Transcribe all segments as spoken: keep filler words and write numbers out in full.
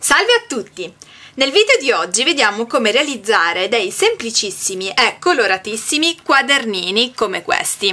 Salve a tutti! Nel video di oggi vediamo come realizzare dei semplicissimi e coloratissimi quadernini come questi,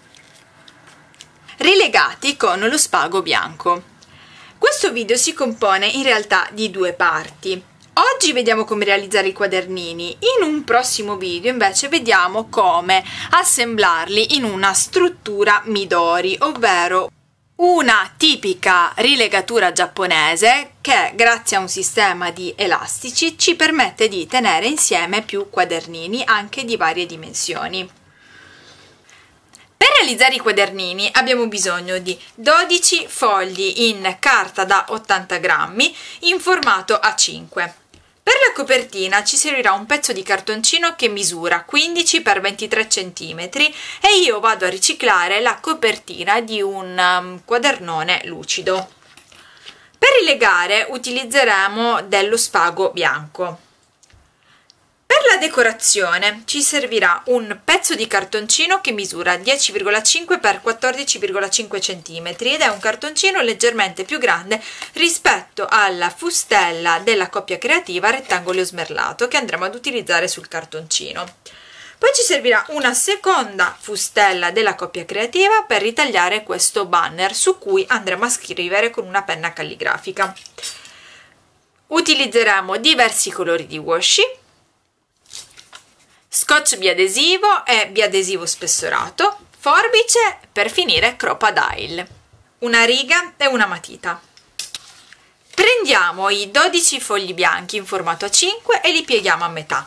rilegati con lo spago bianco. Questo video si compone in realtà di due parti. Oggi vediamo come realizzare i quadernini, in un prossimo video invece vediamo come assemblarli in una struttura Midori, ovvero una tipica rilegatura giapponese che, grazie a un sistema di elastici, ci permette di tenere insieme più quadernini anche di varie dimensioni. Per realizzare i quadernini abbiamo bisogno di dodici fogli in carta da ottanta grammi in formato A cinque. Per la copertina ci servirà un pezzo di cartoncino che misura quindici per ventitré centimetri e io vado a riciclare la copertina di un um, quadernone lucido. Per rilegare utilizzeremo dello spago bianco. Per la decorazione ci servirà un pezzo di cartoncino che misura dieci virgola cinque per quattordici virgola cinque centimetri ed è un cartoncino leggermente più grande rispetto alla fustella della coppia creativa rettangolo smerlato che andremo ad utilizzare sul cartoncino. Poi ci servirà una seconda fustella della coppia creativa per ritagliare questo banner su cui andremo a scrivere con una penna calligrafica. Utilizzeremo diversi colori di washi, scotch biadesivo e biadesivo spessorato, forbice, per finire crop-a-dile, una riga e una matita. Prendiamo i dodici fogli bianchi in formato A cinque e li pieghiamo a metà.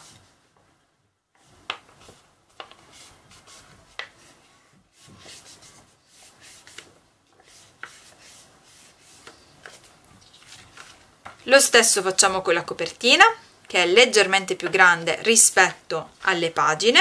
Lo stesso facciamo con la copertina, che è leggermente più grande rispetto alle pagine.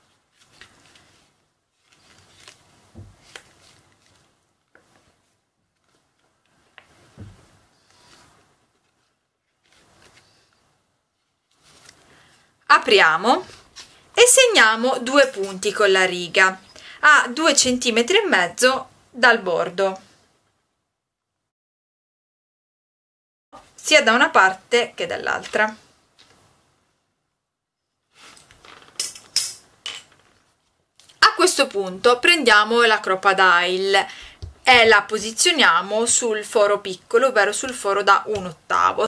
Apriamo e segniamo due punti con la riga a due centimetri e mezzo dal bordo, sia da una parte che dall'altra. A questo punto prendiamo la crop-a-dile e la posizioniamo sul foro piccolo, ovvero sul foro da un ottavo.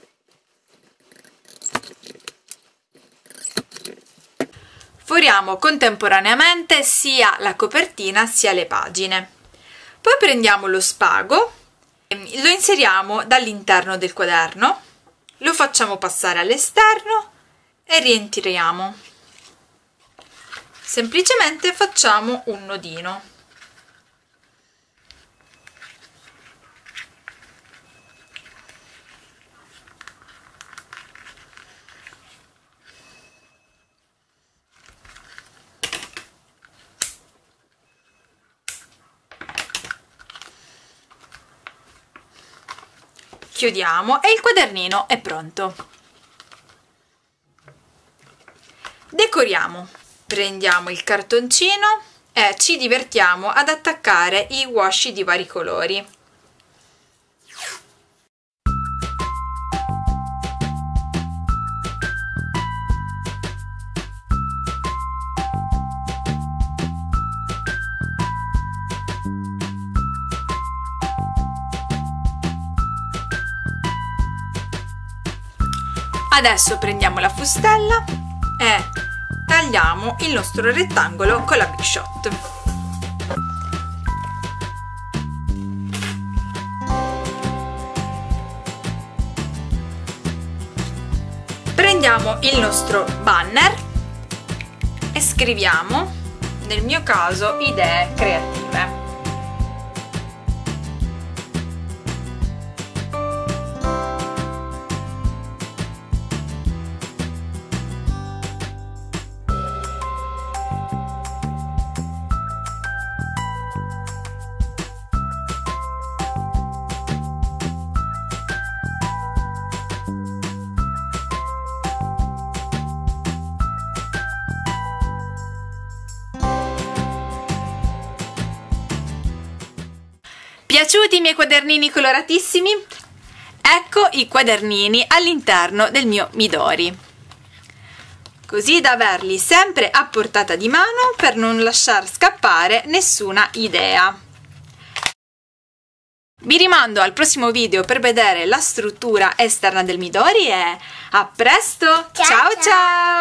Foriamo contemporaneamente sia la copertina sia le pagine. Poi prendiamo lo spago, lo inseriamo dall'interno del quaderno, lo facciamo passare all'esterno e rientriamo. Semplicemente facciamo un nodino. Chiudiamo e il quadernino è pronto. Decoriamo. Prendiamo il cartoncino e ci divertiamo ad attaccare i washi di vari colori. Adesso prendiamo la fustella e tagliamo il nostro rettangolo con la Big Shot. Prendiamo il nostro banner e scriviamo, nel mio caso, idee creative. Piaciuti i miei quadernini coloratissimi? Ecco i quadernini all'interno del mio Midori, così da averli sempre a portata di mano per non lasciar scappare nessuna idea. Vi rimando al prossimo video per vedere la struttura esterna del Midori e a presto! Ciao ciao! ciao.